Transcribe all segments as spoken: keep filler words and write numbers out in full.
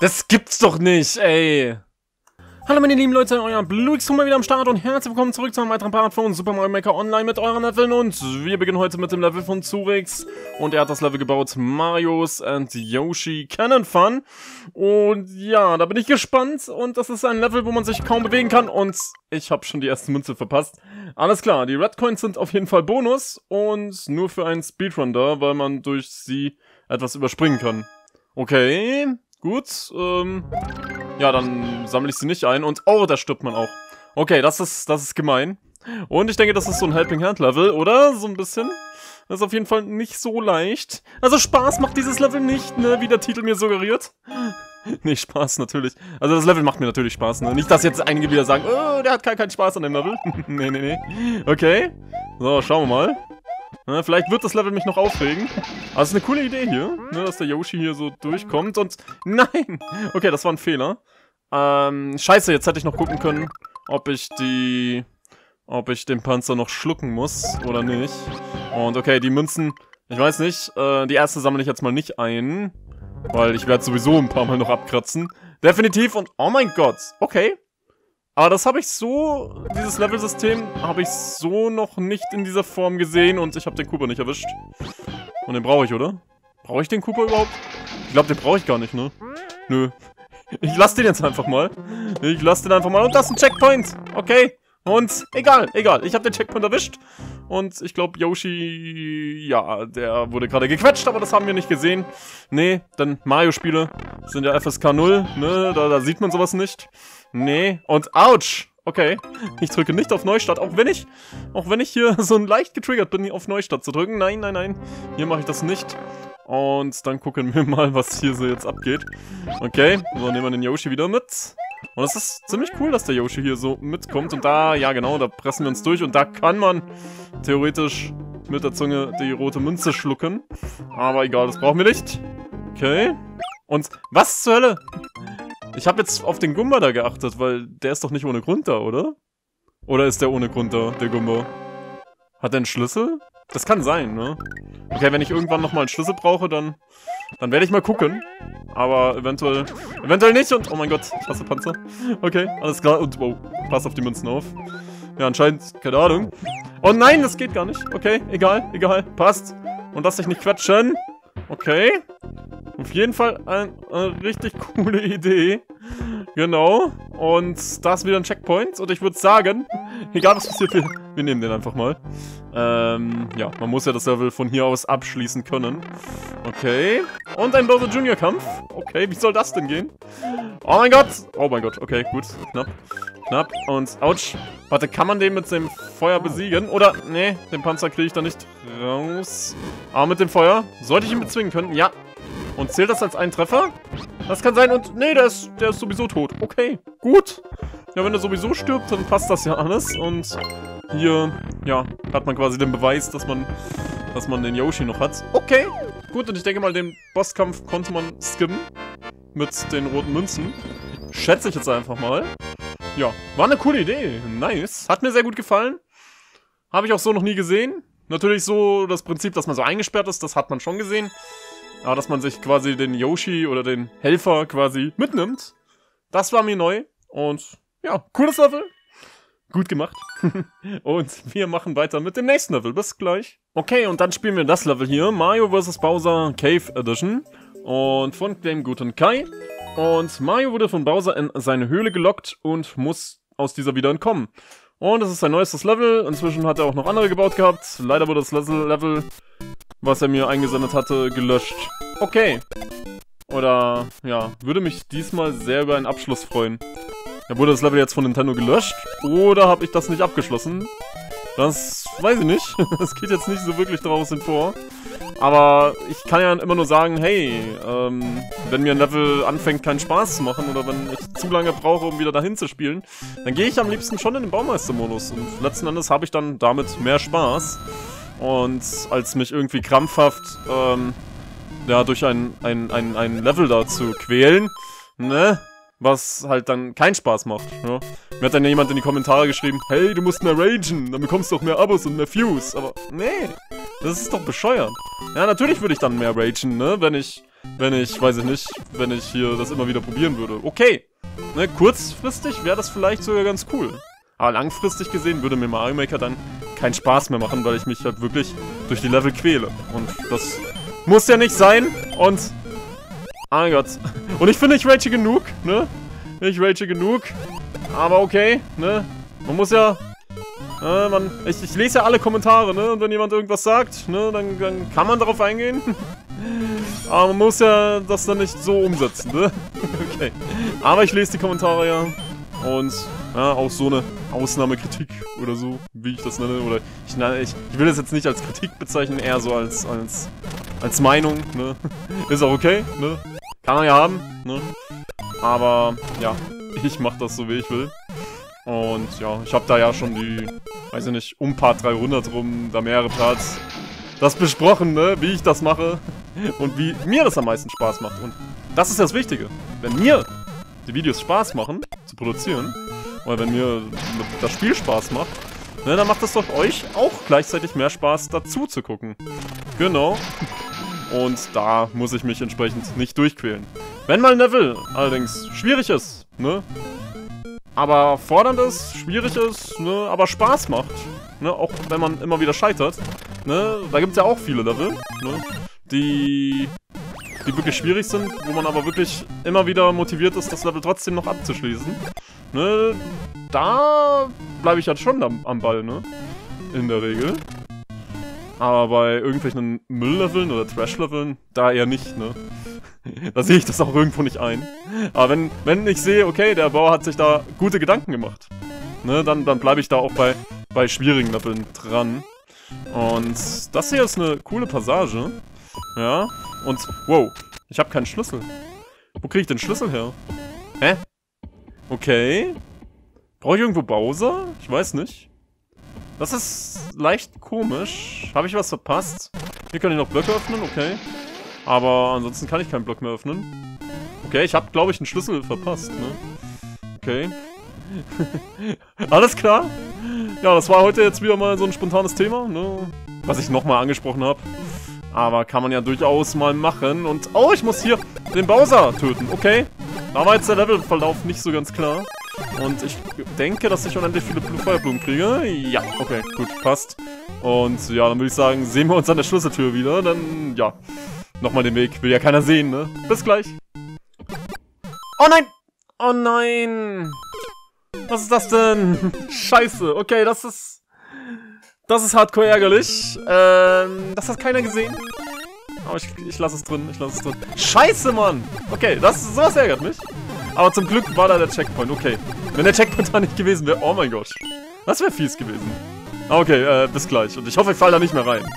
Das gibt's doch nicht, ey. Hallo meine lieben Leute, euer Bluix mal wieder am Start und herzlich willkommen zurück zu einem weiteren Part von Super Mario Maker Online mit euren Leveln und wir beginnen heute mit dem Level von Zurix und er hat das Level gebaut, Marios and Yoshi Cannon Fun und ja, da bin ich gespannt und das ist ein Level, wo man sich kaum bewegen kann und ich habe schon die erste Münze verpasst. Alles klar, die Red Coins sind auf jeden Fall Bonus und nur für einen Speedrun da, weil man durch sie etwas überspringen kann. Okay, gut, ähm... ja, dann sammle ich sie nicht ein und... oh, da stirbt man auch. Okay, das ist, das ist gemein. Und ich denke, das ist so ein Helping Hand Level, oder? So ein bisschen. Das ist auf jeden Fall nicht so leicht. Also Spaß macht dieses Level nicht, ne? Wie der Titel mir suggeriert. Nee, Spaß natürlich. Also das Level macht mir natürlich Spaß, ne? Nicht, dass jetzt einige wieder sagen, oh, der hat keinen kein Spaß an dem Level. Nee, nee, nee. Okay. So, schauen wir mal. Na, vielleicht wird das Level mich noch aufregen. Aber es ist eine coole Idee hier, ne, dass der Yoshi hier so durchkommt und... nein! Okay, das war ein Fehler. Ähm, scheiße, jetzt hätte ich noch gucken können, ob ich die... ob ich den Panzer noch schlucken muss oder nicht. Und okay, die Münzen... ich weiß nicht, äh, die erste sammle ich jetzt mal nicht ein. Weil ich werde sowieso ein paar Mal noch abkratzen. Definitiv und... oh mein Gott, okay. Aber das habe ich so, dieses Level-System habe ich so noch nicht in dieser Form gesehen und ich habe den Koopa nicht erwischt. Und den brauche ich, oder? Brauche ich den Koopa überhaupt? Ich glaube, den brauche ich gar nicht, ne? Nö. Ich lasse den jetzt einfach mal. Ich lasse den einfach mal. Und das ist ein Checkpoint. Okay. Und egal, egal. Ich habe den Checkpoint erwischt. Und ich glaube, Yoshi, ja, der wurde gerade gequetscht, aber das haben wir nicht gesehen. Nee, denn Mario-Spiele sind ja F S K null, ne? Da, da sieht man sowas nicht. Nee, und ouch! Okay, ich drücke nicht auf Neustart, auch wenn ich, auch wenn ich hier so leicht getriggert bin, auf Neustart zu drücken. Nein, nein, nein, hier mache ich das nicht. Und dann gucken wir mal, was hier so jetzt abgeht. Okay, so nehmen wir den Yoshi wieder mit. Und es ist ziemlich cool, dass der Yoshi hier so mitkommt. Und da, ja genau, da pressen wir uns durch. Und da kann man theoretisch mit der Zunge die rote Münze schlucken. Aber egal, das brauchen wir nicht. Okay. Und was zur Hölle? Ich habe jetzt auf den Gumba da geachtet, weil der ist doch nicht ohne Grund da, oder? Oder ist der ohne Grund da, der Gumba? Hat der einen Schlüssel? Das kann sein, ne? Okay, wenn ich irgendwann nochmal einen Schlüssel brauche, dann... dann werde ich mal gucken. Aber eventuell... eventuell nicht und... oh mein Gott, ich hasse Panzer. Okay, alles klar. Und wow, pass auf die Münzen auf. Ja, anscheinend... keine Ahnung. Oh nein, das geht gar nicht. Okay, egal, egal. Passt. Und lass dich nicht quetschen. Okay. Auf jeden Fall eine, eine richtig coole Idee. Genau. Und da ist wieder ein Checkpoint. Und ich würde sagen, egal was passiert, wir, wir nehmen den einfach mal. Ähm, ja, man muss ja das Level von hier aus abschließen können. Okay. Und ein Bowser Junior Kampf. Okay, wie soll das denn gehen? Oh mein Gott. Oh mein Gott. Okay, gut. Knapp. Knapp. Und, ouch. Warte, kann man den mit dem Feuer besiegen? Oder, nee, den Panzer kriege ich da nicht raus. Aber mit dem Feuer sollte ich ihn bezwingen können. Ja. Und zählt das als einen Treffer? Das kann sein und... nee, der ist, der ist sowieso tot. Okay, gut. Ja, wenn er sowieso stirbt, dann passt das ja alles. Und hier, ja, hat man quasi den Beweis, dass man, dass man den Yoshi noch hat. Okay, gut. Und ich denke mal, den Bosskampf konnte man skimmen. Mit den roten Münzen. Schätze ich jetzt einfach mal. Ja, war eine coole Idee. Nice. Hat mir sehr gut gefallen. Habe ich auch so noch nie gesehen. Natürlich so das Prinzip, dass man so eingesperrt ist, das hat man schon gesehen. Aber dass man sich quasi den Yoshi oder den Helfer quasi mitnimmt, das war mir neu. Und ja, cooles Level. Gut gemacht. Und wir machen weiter mit dem nächsten Level. Bis gleich. Okay, und dann spielen wir das Level hier. Mario versus. Bowser Cave Edition. Und von dem guten Kai. Und Mario wurde von Bowser in seine Höhle gelockt und muss aus dieser wieder entkommen. Und es ist sein neuestes Level. Inzwischen hat er auch noch andere gebaut gehabt. Leider wurde das Level, was er mir eingesendet hatte, gelöscht. Okay. Oder, ja, würde mich diesmal sehr über einen Abschluss freuen. Ja, wurde das Level jetzt von Nintendo gelöscht? Oder habe ich das nicht abgeschlossen? Das weiß ich nicht. Das geht jetzt nicht so wirklich draußen vor. Aber ich kann ja immer nur sagen, hey, ähm, wenn mir ein Level anfängt, keinen Spaß zu machen oder wenn ich zu lange brauche, um wieder dahin zu spielen, dann gehe ich am liebsten schon in den Baumeister-Modus. Und letzten Endes habe ich dann damit mehr Spaß. Und als mich irgendwie krampfhaft, ähm, ja, durch ein, ein, ein, ein Level da zu quälen, ne, was halt dann keinen Spaß macht, ja. Mir hat dann jemand in die Kommentare geschrieben, hey, du musst mehr ragen, dann bekommst du auch mehr Abos und mehr Views. Aber, nee, das ist doch bescheuert. Ja, natürlich würde ich dann mehr ragen, ne, wenn ich wenn ich, weiß ich nicht, wenn ich hier das immer wieder probieren würde. Okay, ne, kurzfristig wäre das vielleicht sogar ganz cool. Aber langfristig gesehen würde mir Mario Maker dann keinen Spaß mehr machen, weil ich mich halt wirklich durch die Level quäle. Und das muss ja nicht sein. Und, oh mein Gott. Und ich finde, ich rage genug, ne? Ich rage genug. Aber okay, ne? Man muss ja... Äh, man, ich, ich lese ja alle Kommentare, ne? Und wenn jemand irgendwas sagt, ne? Dann, dann kann man darauf eingehen. Aber man muss ja das dann nicht so umsetzen, ne? Okay. Aber ich lese die Kommentare ja. Und, ja, auch so eine Ausnahmekritik oder so, wie ich das nenne. Oder ich, ich, ich will das jetzt nicht als Kritik bezeichnen, eher so als, als, als Meinung, ne? Ist auch okay, ne? Kann man ja haben, ne? Aber, ja, ich mach das so, wie ich will. Und, ja, ich habe da ja schon die, weiß ich nicht, um Part dreihundert rum, da mehrere Parts, das besprochen, ne? Wie ich das mache. Und wie mir das am meisten Spaß macht. Und das ist das Wichtige. Wenn mir die Videos Spaß machen, zu produzieren, oder wenn mir das Spiel Spaß macht, ne, dann macht es doch euch auch gleichzeitig mehr Spaß, dazu zu gucken. Genau. Und da muss ich mich entsprechend nicht durchquälen. Wenn mal ein Level allerdings schwierig ist, ne, aber fordernd ist, schwierig ist, ne, aber Spaß macht, ne, auch wenn man immer wieder scheitert, ne, da gibt es ja auch viele Level, ne, die... die wirklich schwierig sind, wo man aber wirklich immer wieder motiviert ist, das Level trotzdem noch abzuschließen. Ne, da bleibe ich halt schon am, am Ball, ne? In der Regel. Aber bei irgendwelchen Müllleveln oder Trash-Leveln, da eher nicht, ne? Da sehe ich das auch irgendwo nicht ein. Aber wenn, wenn ich sehe, okay, der Bauer hat sich da gute Gedanken gemacht, ne, dann, dann bleibe ich da auch bei, bei schwierigen Leveln dran. Und das hier ist eine coole Passage. Ja, und, wow, ich habe keinen Schlüssel. Wo kriege ich den Schlüssel her? Hä? Okay. Brauche ich irgendwo Bowser? Ich weiß nicht. Das ist leicht komisch. Habe ich was verpasst? Hier kann ich noch Blöcke öffnen, okay. Aber ansonsten kann ich keinen Block mehr öffnen. Okay, ich habe, glaube ich, einen Schlüssel verpasst, ne? Okay. Alles klar. Ja, das war heute jetzt wieder mal so ein spontanes Thema, ne? Was ich nochmal angesprochen habe. Aber kann man ja durchaus mal machen. Und, oh, ich muss hier den Bowser töten. Okay. Da war jetzt der Levelverlauf nicht so ganz klar. Und ich denke, dass ich unendlich viele Feuerblumen kriege. Ja, okay, gut, passt. Und ja, dann würde ich sagen, sehen wir uns an der Schlüsseltür wieder. Dann, ja, nochmal den Weg. Will ja keiner sehen, ne? Bis gleich. Oh nein! Oh nein! Was ist das denn? Scheiße, okay, das ist... Das ist hardcore ärgerlich. Ähm, das hat keiner gesehen. Aber ich, ich lasse es drin, ich lasse es drin. Scheiße, Mann! Okay, das, sowas ärgert mich. Aber zum Glück war da der Checkpoint, okay. Wenn der Checkpoint da nicht gewesen wäre, oh mein Gott. Das wäre fies gewesen. Okay, äh, bis gleich. Und ich hoffe, ich falle da nicht mehr rein.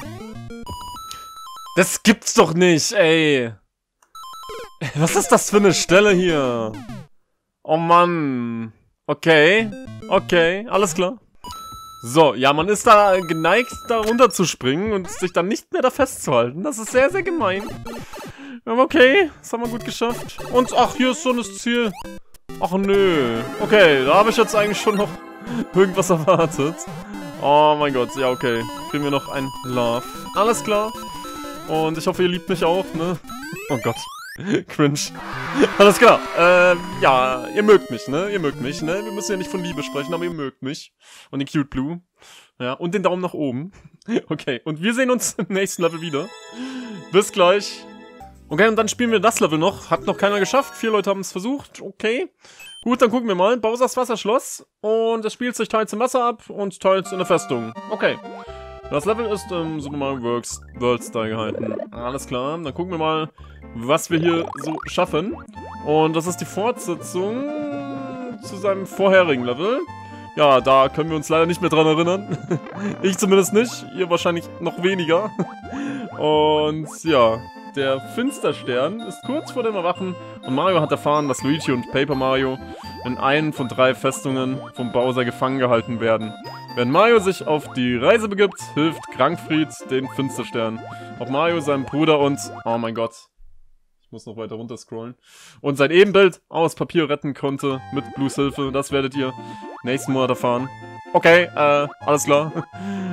Das gibt's doch nicht, ey. Was ist das für eine Stelle hier? Oh Mann. Okay, okay, alles klar. So, ja, man ist da geneigt, da runterzuspringen und sich dann nicht mehr da festzuhalten. Das ist sehr, sehr gemein. Aber okay, das haben wir gut geschafft. Und, ach, hier ist so das Ziel. Ach, nö. Okay, da habe ich jetzt eigentlich schon noch irgendwas erwartet. Oh mein Gott, ja, okay. Kriegen wir noch ein Love. Alles klar. Und ich hoffe, ihr liebt mich auch, ne? Oh Gott. Cringe. Alles klar. Ähm, ja, ihr mögt mich, ne? Ihr mögt mich, ne? Wir müssen ja nicht von Liebe sprechen, aber ihr mögt mich. Und den Cute Blue. Ja, und den Daumen nach oben. Okay, und wir sehen uns im nächsten Level wieder. Bis gleich. Okay, und dann spielen wir das Level noch. Hat noch keiner geschafft. Vier Leute haben es versucht. Okay. Gut, dann gucken wir mal. Bowsers Wasserschloss. Und es spielt sich teils im Wasser ab und teils in der Festung. Okay. Das Level ist im Super Mario Works World Style gehalten. Alles klar. Dann gucken wir mal, was wir hier so schaffen. Und das ist die Fortsetzung zu seinem vorherigen Level. Ja, da können wir uns leider nicht mehr dran erinnern. Ich zumindest nicht. Ihr wahrscheinlich noch weniger. Und ja, der Finsterstern ist kurz vor dem Erwachen. Und Mario hat erfahren, dass Luigi und Paper Mario in einen von drei Festungen vom Bowser gefangen gehalten werden. Wenn Mario sich auf die Reise begibt, hilft Krankfried den Finsterstern. Auch Mario, seinem Bruder und... Oh mein Gott. Ich muss noch weiter runter scrollen. Und sein Ebenbild aus Papier retten konnte mit Blues Hilfe. Das werdet ihr nächsten Monat erfahren. Okay, äh, alles klar.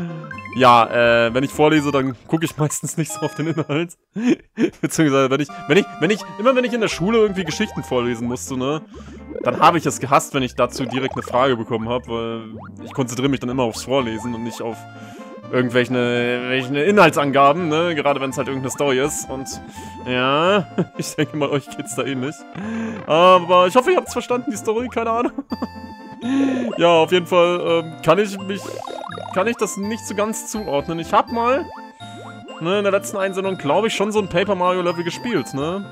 ja, äh, wenn ich vorlese, dann gucke ich meistens nicht so auf den Inhalt. Beziehungsweise, wenn ich, wenn ich, wenn ich, immer wenn ich in der Schule irgendwie Geschichten vorlesen musste, ne, dann habe ich es gehasst, wenn ich dazu direkt eine Frage bekommen habe, weil ich konzentriere mich dann immer aufs Vorlesen und nicht auf irgendwelche welche Inhaltsangaben, ne, gerade wenn es halt irgendeine Story ist. Und ja, ich denke mal, euch geht's da ähnlich. Aber ich hoffe, ihr habt's verstanden, die Story, keine Ahnung. Ja, auf jeden Fall ähm, kann ich mich, kann ich das nicht so ganz zuordnen. Ich habe mal, ne, in der letzten Einsendung, glaube ich, schon so ein Paper Mario Level gespielt, ne.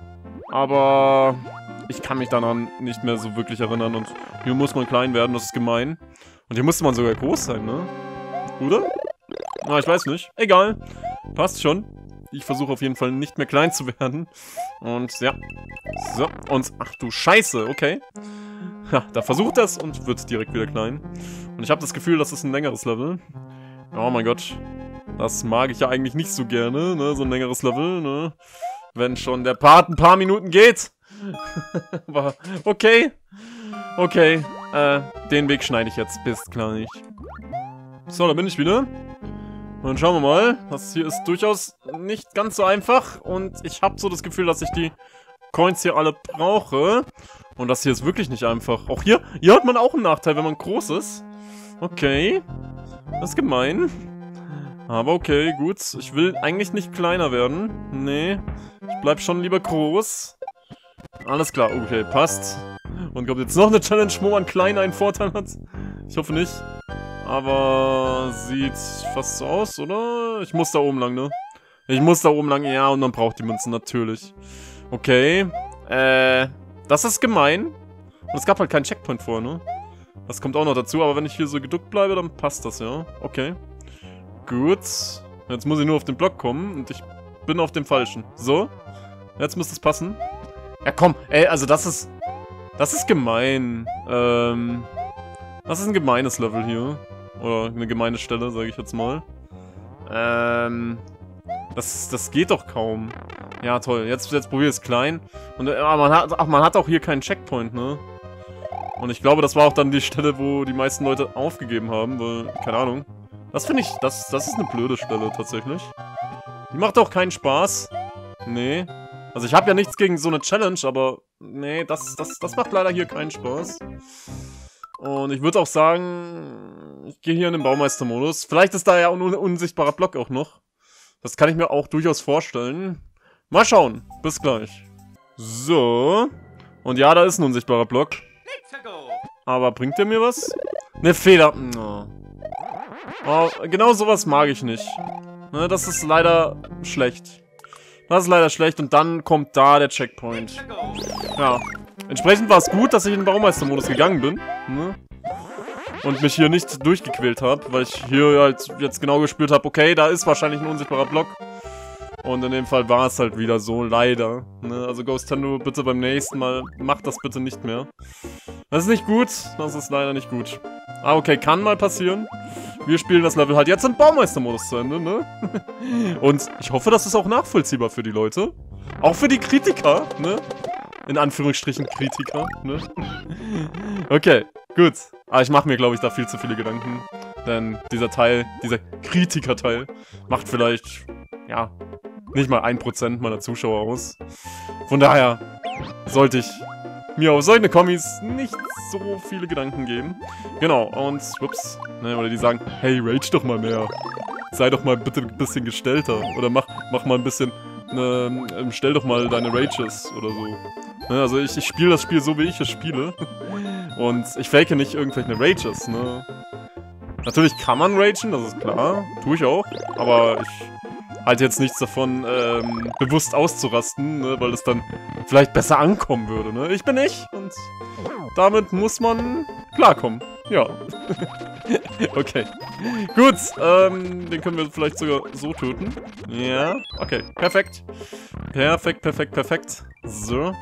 Aber ich kann mich daran nicht mehr so wirklich erinnern. Und hier muss man klein werden, das ist gemein. Und hier musste man sogar groß sein, ne? Oder? Na, ich weiß nicht. Egal. Passt schon. Ich versuche auf jeden Fall nicht mehr klein zu werden. Und ja. So. Und ach du Scheiße, okay. Ja, da versucht das und wird direkt wieder klein. Und ich habe das Gefühl, das ist ein längeres Level. Oh mein Gott. Das mag ich ja eigentlich nicht so gerne, ne? So ein längeres Level, ne? Wenn schon der Part ein paar Minuten geht. Aber okay. Okay. Äh, den Weg schneide ich jetzt bis gleich. So, da bin ich wieder. Und dann schauen wir mal. Das hier ist durchaus nicht ganz so einfach. Und ich habe so das Gefühl, dass ich die Coins hier alle brauche. Und das hier ist wirklich nicht einfach. Auch hier, hier hat man auch einen Nachteil, wenn man groß ist. Okay. Das ist gemein. Aber okay, gut. Ich will eigentlich nicht kleiner werden. Nee. Ich bleib schon lieber groß. Alles klar, okay, passt. Und kommt jetzt noch eine Challenge, wo man klein einen Vorteil hat? Ich hoffe nicht. Aber sieht fast so aus, oder? Ich muss da oben lang, ne? Ich muss da oben lang, ja, und man braucht die Münzen, natürlich. Okay. Äh, das ist gemein. Und es gab halt keinen Checkpoint vor, ne? Das kommt auch noch dazu, aber wenn ich hier so geduckt bleibe, dann passt das, ja. Okay. Gut. Jetzt muss ich nur auf den Block kommen und ich bin auf dem falschen. So. Jetzt müsste es passen. Ja, komm. Ey, also das ist... Das ist gemein. Ähm... Das ist ein gemeines Level hier. Oder eine gemeine Stelle, sage ich jetzt mal. Ähm... Das, das geht doch kaum. Ja, toll. Jetzt, jetzt probier es klein. Und äh, man hat, ach, man hat auch hier keinen Checkpoint, ne? Und ich glaube, das war auch dann die Stelle, wo die meisten Leute aufgegeben haben, weil, keine Ahnung. Das finde ich, das, das ist eine blöde Stelle, tatsächlich. Die macht auch keinen Spaß. Nee. Also ich habe ja nichts gegen so eine Challenge, aber nee, das, das, das macht leider hier keinen Spaß. Und ich würde auch sagen, ich gehe hier in den Baumeister-Modus. Vielleicht ist da ja ein un unsichtbarer Block auch noch. Das kann ich mir auch durchaus vorstellen. Mal schauen. Bis gleich. So. Und ja, da ist ein unsichtbarer Block. Aber bringt der mir was? Ne, Feder. Oh. Oh, genau sowas mag ich nicht. Ne, das ist leider schlecht. Das ist leider schlecht und dann kommt da der Checkpoint. Ja. Entsprechend war es gut, dass ich in den Baumeister-Modus gegangen bin. Ne? Und mich hier nicht durchgequält habe, weil ich hier halt jetzt genau gespürt habe, okay, da ist wahrscheinlich ein unsichtbarer Block. Und in dem Fall war es halt wieder so, leider. Ne? Also Ghostendo, bitte beim nächsten Mal, mach das bitte nicht mehr. Das ist nicht gut, das ist leider nicht gut. Ah, okay, kann mal passieren. Wir spielen das Level halt jetzt im Baumeister-Modus zu Ende, ne? Und ich hoffe, das ist auch nachvollziehbar für die Leute. Auch für die Kritiker, ne? In Anführungsstrichen Kritiker, ne? Okay, gut. Aber ich mache mir, glaube ich, da viel zu viele Gedanken. Denn dieser Teil, dieser Kritiker-Teil, macht vielleicht, ja, nicht mal ein Prozent meiner Zuschauer aus. Von daher sollte ich mir auf solche Kommis nicht so viele Gedanken geben. Genau, und, ups, ne, oder die sagen, hey, rage doch mal mehr. Sei doch mal bitte ein bisschen gestellter. Oder mach, mach mal ein bisschen, ne, stell doch mal deine Rages oder so. Ne, also ich, ich spiele das Spiel so, wie ich es spiele. Und ich fake nicht irgendwelche Rages, ne. Natürlich kann man ragen, das ist klar. Tue ich auch. Aber ich halte jetzt nichts davon, ähm, bewusst auszurasten, ne, weil es dann vielleicht besser ankommen würde, ne. Ich bin ich und damit muss man klarkommen. Ja. Okay. Gut, ähm, den können wir vielleicht sogar so töten. Ja, okay. Perfekt. Perfekt, perfekt, perfekt. So.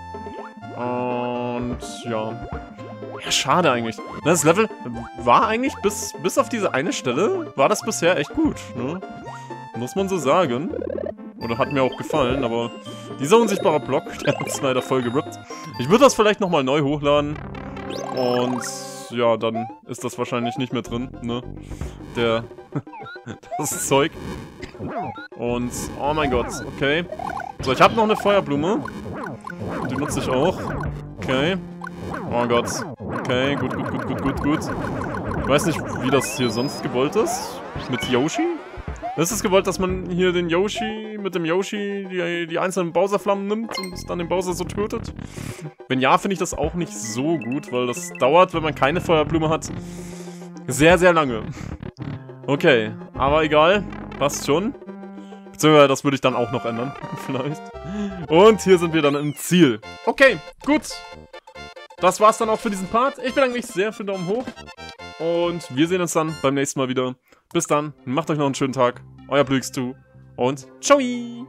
Und, ja. Ja, schade eigentlich. Das Level war eigentlich bis, bis auf diese eine Stelle, war das bisher echt gut, ne? Muss man so sagen. Oder hat mir auch gefallen, aber dieser unsichtbare Block, der hat es leider voll gerippt. Ich würde das vielleicht nochmal neu hochladen. Und ja, dann ist das wahrscheinlich nicht mehr drin, ne? Der... das Zeug. Und... Oh mein Gott, okay. So, ich habe noch eine Feuerblume. Die nutze ich auch. Okay. Oh Gott. Okay, gut, gut, gut, gut, gut, gut. Ich weiß nicht, wie das hier sonst gewollt ist. Mit Yoshi? Ist es gewollt, dass man hier den Yoshi, mit dem Yoshi die, die einzelnen Bowser-Flammen nimmt und dann den Bowser so tötet? Wenn ja, finde ich das auch nicht so gut, weil das dauert, wenn man keine Feuerblume hat, sehr, sehr lange. Okay, aber egal. Passt schon. Beziehungsweise, das würde ich dann auch noch ändern, vielleicht. Und hier sind wir dann im Ziel. Okay, gut. Das war's dann auch für diesen Part. Ich bedanke mich sehr für den Daumen hoch. Und wir sehen uns dann beim nächsten Mal wieder. Bis dann, macht euch noch einen schönen Tag. Euer Blue X zwei und ciao!